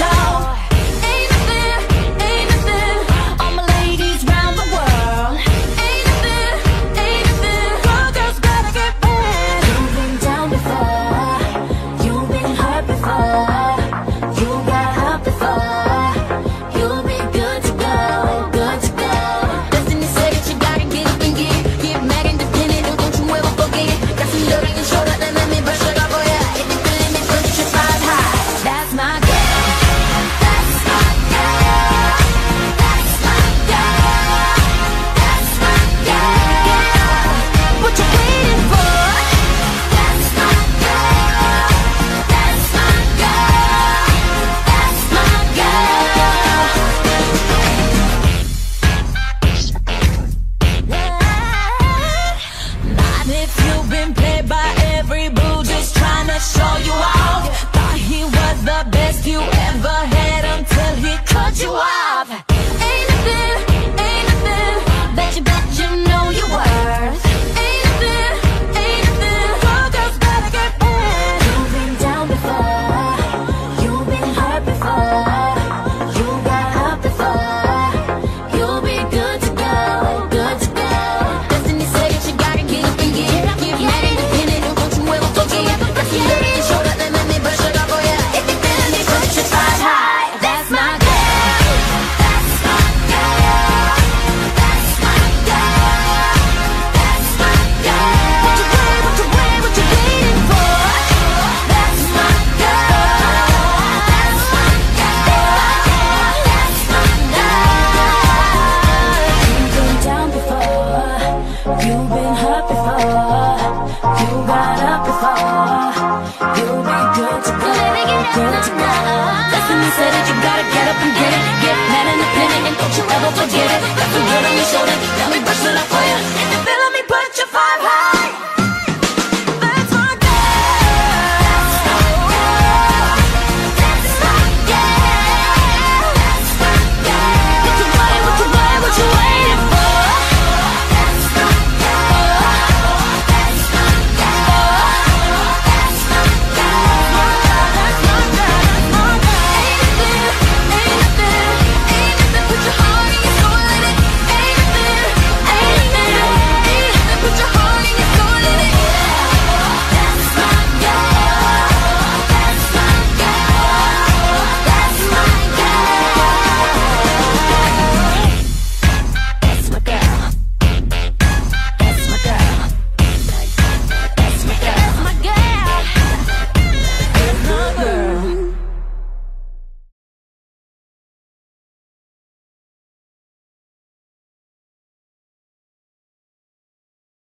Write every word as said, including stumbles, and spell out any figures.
tall. Ain't nothing, ain't nothing. All my ladies round the world. Ain't nothing, ain't nothing. All girls gotta get wet. You've been down before. You've been hurt before. You got up before. You'll be good to go, good to go. Destiny said that you gotta get up and get it. Get mad independent, oh, don't you ever forget it. Got some love on your shoulder, then let me brush it off for ya. If you feeling me, push your thighs high. That's my girl. That's my girl. That's my girl. That's my girl. What you waiting for? That's my girl. That's my girl. That's my girl. Not if you've been played by every boo, just trying to show you off. Thought he was the best you ever had until he cut you off. Ain't nothing, ain't nothing that you bet you know your worth. Ain't nothing, ain't nothing. All girls gotta get wet. You've been down before. You've been hurt before. You got up before. You'll be good to go, good to go. Destiny said that you gotta get up and get it. Get mad independent, oh, don't you ever forget it. Got some love on your shoulder, then let me brush it off for ya. If you feeling me, put your thighs high. That's my girl. That's my girl. That's my girl. That's my girl. What you wait, what you wait, what you waiting for? That's my girl. That's my girl. That's my girl. You've been down before. You've been hurt before. You got up before. You'll be good to go. Good to go. Destiny said that you gotta get up and get it.